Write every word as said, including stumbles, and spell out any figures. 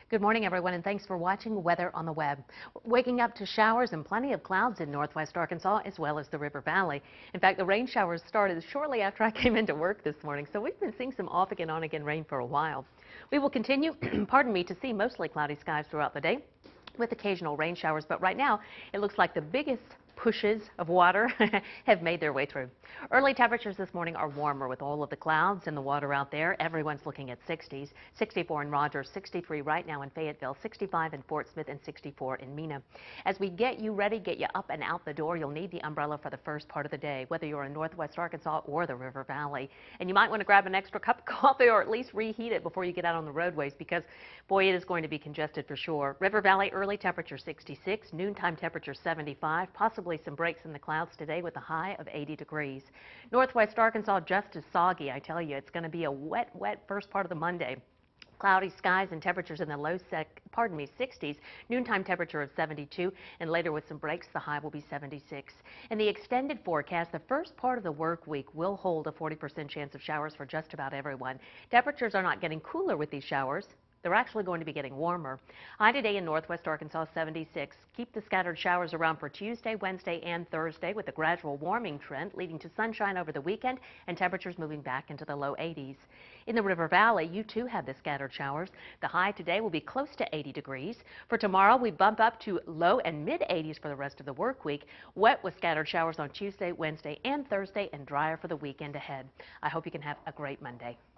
Good morning, everyone, and thanks for watching Weather on the Web. Waking up to showers and plenty of clouds in northwest Arkansas as well as the River Valley. In fact, the rain showers started shortly after I came into work this morning, so we've been seeing some off again, on again rain for a while. We will continue, pardon me, to see mostly cloudy skies throughout the day with occasional rain showers, but right now it looks like the biggest pushes of water have made their way through. Early temperatures this morning are warmer with all of the clouds and the water out there. Everyone's looking at sixties. sixty-four in Rogers, sixty-three right now in Fayetteville, sixty-five in Fort Smith, and sixty-four in Mena. As we get you ready, get you up and out the door, you'll need the umbrella for the first part of the day, whether you're in northwest Arkansas or the River Valley. And you might want to grab an extra cup of coffee or at least reheat it before you get out on the roadways because, boy, it is going to be congested for sure. River Valley early temperature sixty-six, noontime temperature seventy-five, possibly some breaks in the clouds today with a high of eighty degrees. Northwest Arkansas just as soggy. I tell you, it's going to be a wet, wet first part of the Monday. Cloudy skies and temperatures in the low sec, pardon me, sixties. Noontime temperature of seventy-two, and later with some breaks, the high will be seventy-six. In the extended forecast, the first part of the work week will hold a forty percent chance of showers for just about everyone. Temperatures are not getting cooler with these showers. They're actually going to be getting warmer. High today in northwest Arkansas, seventy-six. Keep the scattered showers around for Tuesday, Wednesday, and Thursday with a gradual warming trend leading to sunshine over the weekend and temperatures moving back into the low eighties. In the River Valley, you too have the scattered showers. The high today will be close to eighty degrees. For tomorrow, we bump up to low and mid eighties for the rest of the work week. Wet with scattered showers on Tuesday, Wednesday, and Thursday, and drier for the weekend ahead. I hope you can have a great Monday.